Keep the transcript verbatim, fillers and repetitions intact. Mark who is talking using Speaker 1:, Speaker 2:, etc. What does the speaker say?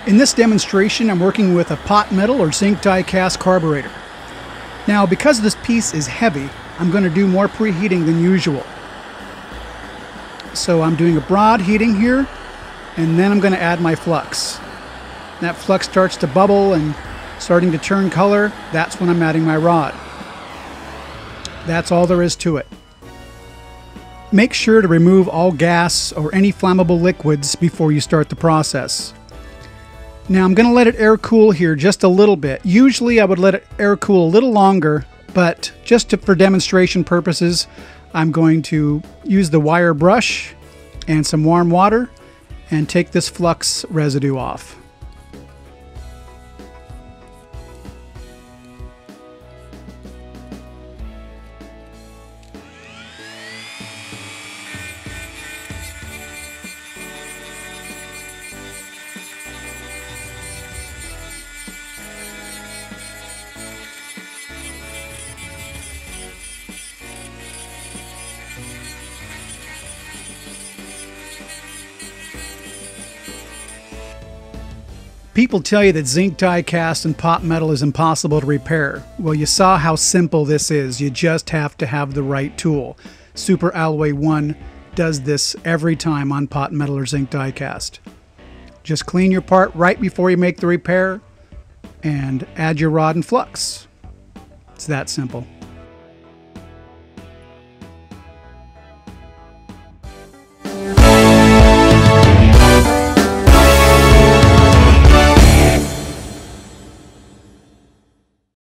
Speaker 1: In this demonstration, I'm working with a pot metal or zinc die-cast carburetor. Now, because this piece is heavy, I'm going to do more preheating than usual. So I'm doing a broad heating here, and then I'm going to add my flux. That flux starts to bubble and starting to turn color. That's when I'm adding my rod. That's all there is to it. Make sure to remove all gas or any flammable liquids before you start the process. Now I'm going to let it air cool here just a little bit. Usually I would let it air cool a little longer, but just to, for demonstration purposes, I'm going to use the wire brush and some warm water and take this flux residue off. People tell you that zinc die cast and pot metal is impossible to repair. Well, you saw how simple this is. You just have to have the right tool. Super Alloy one does this every time on pot metal or zinc die cast. Just clean your part right before you make the repair and add your rod and flux. It's that simple.